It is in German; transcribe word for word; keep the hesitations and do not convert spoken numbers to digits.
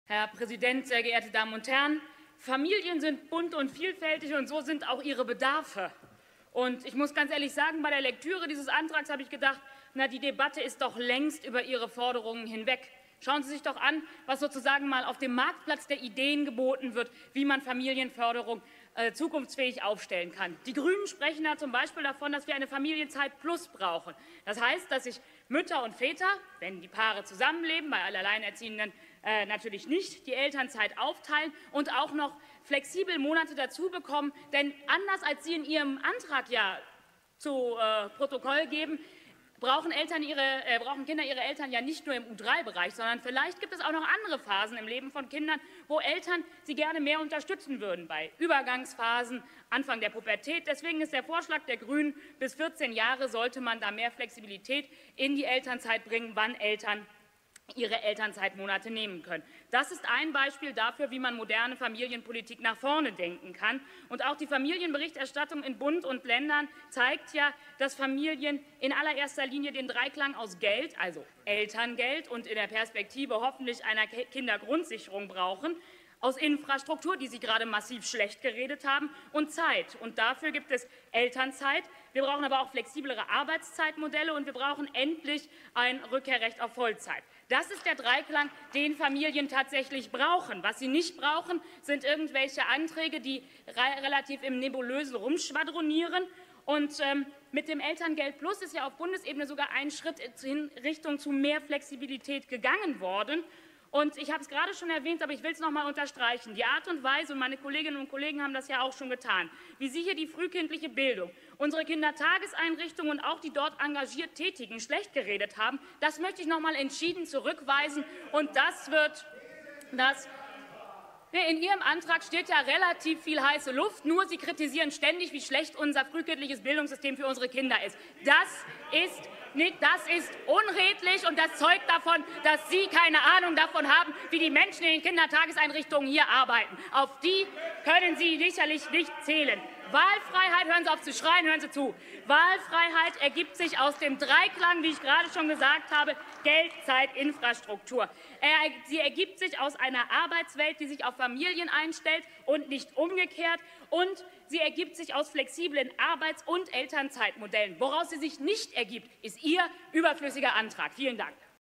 Herr Präsident, sehr geehrte Damen und Herren! Familien sind bunt und vielfältig, und so sind auch ihre Bedarfe. Und ich muss ganz ehrlich sagen, bei der Lektüre dieses Antrags habe ich gedacht, na, die Debatte ist doch längst über Ihre Forderungen hinweg. Schauen Sie sich doch an, was sozusagen mal auf dem Marktplatz der Ideen geboten wird, wie man Familienförderung äh, zukunftsfähig aufstellen kann. Die Grünen sprechen da zum Beispiel davon, dass wir eine Familienzeit Plus brauchen. Das heißt, dass sich Mütter und Väter, wenn die Paare zusammenleben, bei Alleinerziehenden äh, natürlich nicht, die Elternzeit aufteilen und auch noch flexibel Monate dazu bekommen. Denn anders als Sie in Ihrem Antrag ja zu äh, Protokoll geben, brauchen, Eltern ihre, äh, brauchen Kinder ihre Eltern ja nicht nur im U drei Bereich, sondern vielleicht gibt es auch noch andere Phasen im Leben von Kindern, wo Eltern sie gerne mehr unterstützen würden, bei Übergangsphasen, Anfang der Pubertät. Deswegen ist der Vorschlag der Grünen, bis vierzehn Jahre sollte man da mehr Flexibilität in die Elternzeit bringen, wann Eltern ihre Elternzeitmonate nehmen können. Das ist ein Beispiel dafür, wie man moderne Familienpolitik nach vorne denken kann. Und auch die Familienberichterstattung in Bund und Ländern zeigt ja, dass Familien in allererster Linie den Dreiklang aus Geld, also Elterngeld, und in der Perspektive hoffentlich einer Kindergrundsicherung brauchen, aus Infrastruktur, die Sie gerade massiv schlecht geredet haben, und Zeit. Und dafür gibt es Elternzeit. Wir brauchen aber auch flexiblere Arbeitszeitmodelle, und wir brauchen endlich ein Rückkehrrecht auf Vollzeit. Das ist der Dreiklang, den Familien tatsächlich brauchen. Was sie nicht brauchen, sind irgendwelche Anträge, die re relativ im Nebulösen rumschwadronieren. Und ähm, mit dem Elterngeld Plus ist ja auf Bundesebene sogar ein Schritt in Richtung zu mehr Flexibilität gegangen worden. Und ich habe es gerade schon erwähnt, aber ich will es noch einmal unterstreichen. Die Art und Weise, und meine Kolleginnen und Kollegen haben das ja auch schon getan, wie Sie hier die frühkindliche Bildung, unsere Kindertageseinrichtungen und auch die dort engagiert Tätigen schlecht geredet haben, das möchte ich noch einmal entschieden zurückweisen. Und das wird das In Ihrem Antrag steht ja relativ viel heiße Luft, nur Sie kritisieren ständig, wie schlecht unser frühkindliches Bildungssystem für unsere Kinder ist. Das ist Das ist unredlich, und das zeugt davon, dass Sie keine Ahnung davon haben, wie die Menschen in den Kindertageseinrichtungen hier arbeiten. Auf die können Sie sicherlich nicht zählen. Wahlfreiheit, hören Sie auf zu schreien, hören Sie zu. Wahlfreiheit ergibt sich aus dem Dreiklang, wie ich gerade schon gesagt habe, Geld, Zeit, Infrastruktur. Sie ergibt sich aus einer Arbeitswelt, die sich auf Familien einstellt und nicht umgekehrt. Und sie ergibt sich aus flexiblen Arbeits- und Elternzeitmodellen. Woraus sie sich nicht ergibt, ist Ihr überflüssiger Antrag. Vielen Dank.